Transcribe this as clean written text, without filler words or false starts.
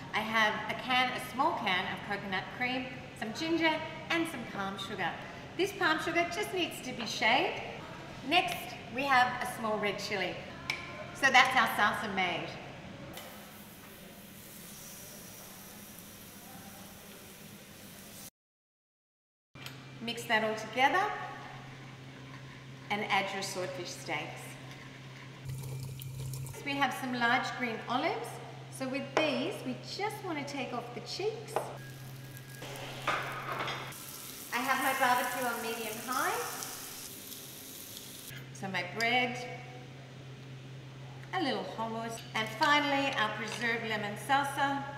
I have a small can of coconut cream, some ginger, and some palm sugar. This palm sugar just needs to be shaved. Next, we have a small red chili. So that's our salsa made. Mix that all together and add your swordfish steaks. So we have some large green olives. So with these, we just want to take off the cheeks. I have my barbecue on medium-high. So my bread, a little hummus, and finally our preserved lemon salsa.